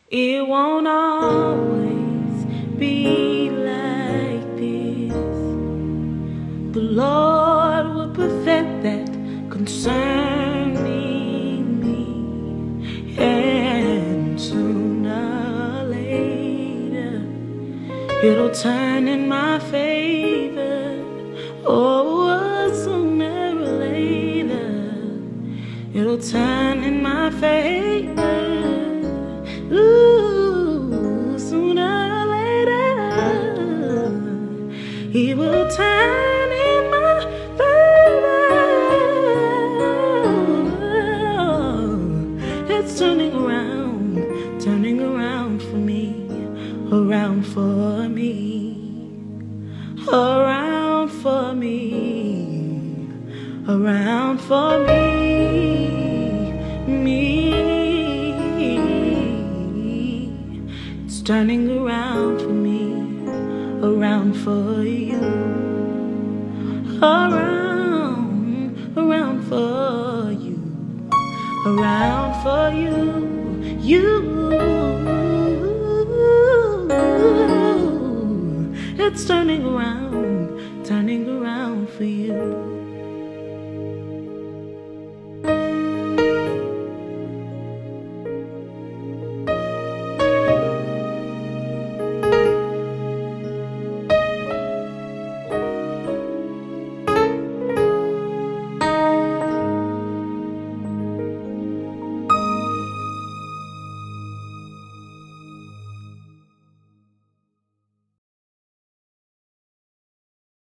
It won't always be like this. The Lord will perfect that concerning me, and sooner or later it'll turn in my favor. Oh, sooner or later it'll turn in my favor. Ooh, sooner or later He will turn in my favor. It's turning around for me, around for me, around for me, around for me, It's turning around for me, around for you, around for you, around for you, It's turning around.